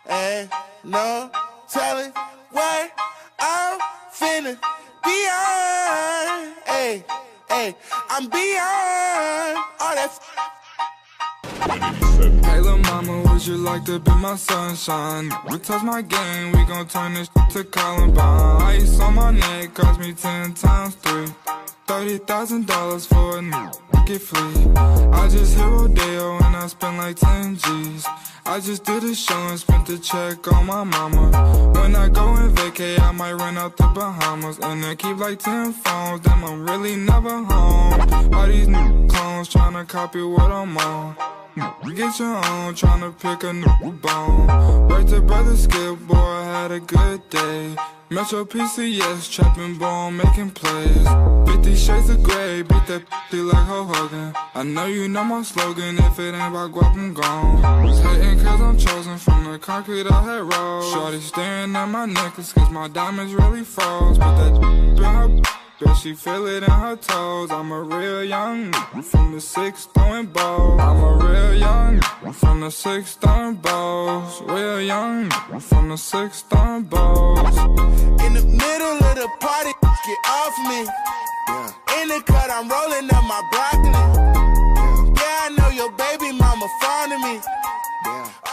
Ain't no telling what I'm finna be on. Hey, hey, I'm beyond all that. Hey lil' mama, would you like to be my sunshine? We touch my game, we gon' turn this to Columbine. Ice on my neck cost me 10 times 3. $30,000 for a new get free. I just hit Rodeo and I spent like 10 G's. I just did a show and spent the check on my mama. When I go and vacay, I might run out the Bahamas. And then keep like 10 phones, damn I'm really never home. All these new clones tryna copy what I'm on. Get your own, tryna pick a new bone. Right to brother Skip, boy, I had a good day. Metro PCS, trapping ball, making plays. 50 shades of gray, beat that p***y like Ho Hogan. I know you know my slogan, if it ain't about guap, I'm gone. Was hating cause I'm chosen, from the concrete I had rolled. Shorty staring at my necklace cause my diamonds really froze. Put that in her bet she feel it in her toes. I'm a real young from the 6 throwing balls. I'm a real young from the 6 throwing balls. Real young from the 6 throwing balls. In the middle of the party, get off me. Yeah. In the cut, I'm rolling up my broccoli. Yeah, I know your baby mama fond of me. Yeah.